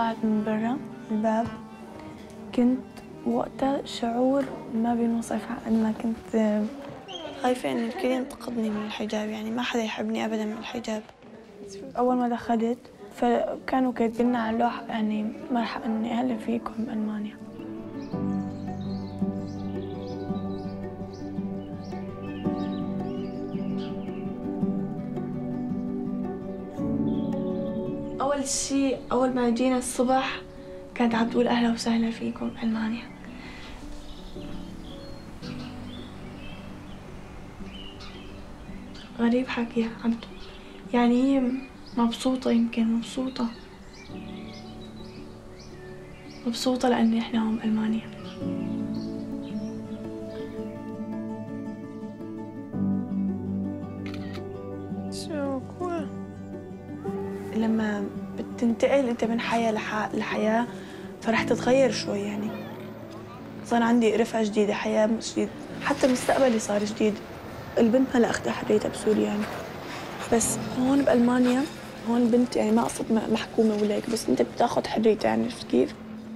طلعت من برا الباب كنت وقتها شعور ما بينوصف، قد ما كنت خايفة إن الكل ينتقدني من الحجاب، يعني ما حدا يحبني أبداً من الحجاب. أول ما دخلت فكانوا كاتبين لنا على اللوحة يعني مرحبا إني أهلا فيكم بألمانيا. أول شيء أول ما جينا الصبح كانت عم تقول أهلا وسهلا فيكم بألمانيا. غريب حكيها، يعني هي مبسوطة، يمكن مبسوطة لأن إحنا هون بألمانيا. لما بتنتقل أنت من حياة لحياة فرح تتغير شوي، يعني صار عندي رفقة جديدة، حياة جديدة، حتى مستقبلي صار جديد. البنت ما أخدها حريتها بسوريا يعني، بس هون بألمانيا هون البنت يعني ما أقصد محكومة ولا هيك، بس أنت بتاخذ حريتها، يعني عرفت كيف؟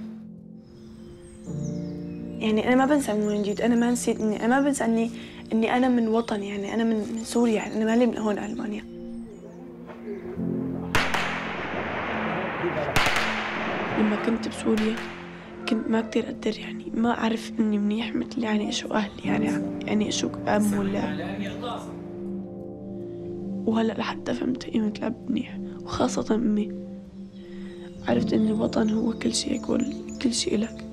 يعني أنا ما بنسى من وين جيت، أنا ما نسيت أنا ما بنسى إني أنا من وطني، يعني أنا من سوريا، يعني أنا مالي من هون ألمانيا. لما كنت بسوريا كنت ما كتير أقدر، يعني ما أعرف إني منيح مثل يعني إيش أهلي، يعني إيش أم ولا، وهلأ لحتى فهمت قيمة الأب منيح، وخاصة أمي. عرفت إن الوطن هو كل شيء، يكون كل شيء لك.